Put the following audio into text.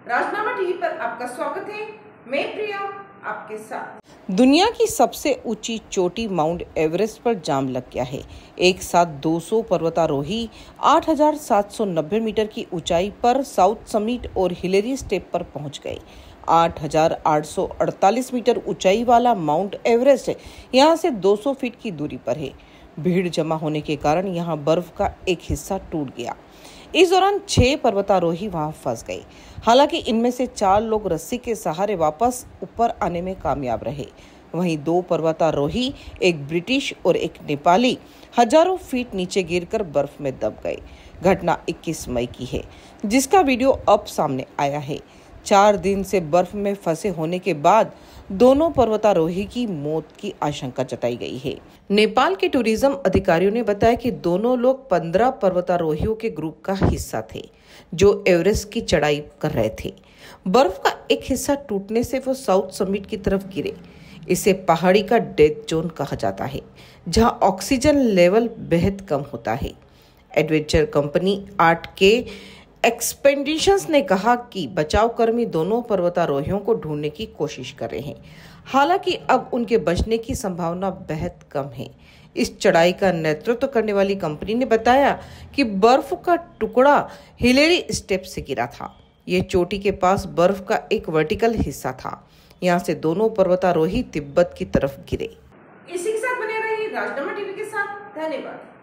राजनामा TV पर आपका स्वागत है। मैं प्रिया आपके साथ। दुनिया की सबसे ऊंची चोटी माउंट एवरेस्ट पर जाम लग गया है। एक साथ 200 पर्वतारोही 8,790 मीटर की ऊंचाई पर साउथ समिट और हिलेरी स्टेप पर पहुंच गए। 8,848 मीटर ऊंचाई वाला माउंट एवरेस्ट यहां से 200 फीट की दूरी पर है। भीड़ जमा होने के कारण यहां बर्फ का एक हिस्सा टूट गया। इस दौरान 6 पर्वतारोही वहां फंस गए। हालांकि इनमें से 4 लोग रस्सी के सहारे वापस ऊपर आने में कामयाब रहे। वहीं 2 पर्वतारोही, एक ब्रिटिश और एक नेपाली, हजारों फीट नीचे गिरकर बर्फ में दब गए। घटना 21 मई की है, जिसका वीडियो अब सामने आया है। 4 दिन से बर्फ में फंसे होने के बाद दोनों पर्वतारोही की मौत की आशंका जताई गई है। नेपाल के टूरिज्म अधिकारियों ने बताया कि दोनों लोग 15 पर्वतारोहियों के ग्रुप का हिस्सा थे, जो एवरेस्ट की चढ़ाई कर रहे थे। बर्फ का एक हिस्सा टूटने से वो साउथ समिट की तरफ गिरे। इसे पहाड़ी का डेथ जोन कहा जाता है, जहां ऑक्सीजन लेवल बेहद कम होता है। एडवेंचर कंपनी 8K एक्सपेडिशंस ने कहा कि बचाव कर्मी दोनों पर्वतारोहियों को ढूंढने की कोशिश कर रहे हैं। हालांकि अब उनके बचने की संभावना बेहद कम है। इस चढ़ाई का नेतृत्व करने वाली कंपनी ने बताया कि बर्फ का टुकड़ा हिलेरी स्टेप से गिरा था। यह चोटी के पास बर्फ का एक वर्टिकल हिस्सा था। यहाँ से दोनों पर्वतारोही तिब्बत की तरफ गिरे। इसी के साथ बने रहिए राजनामा टीवी के साथ। धन्यवाद।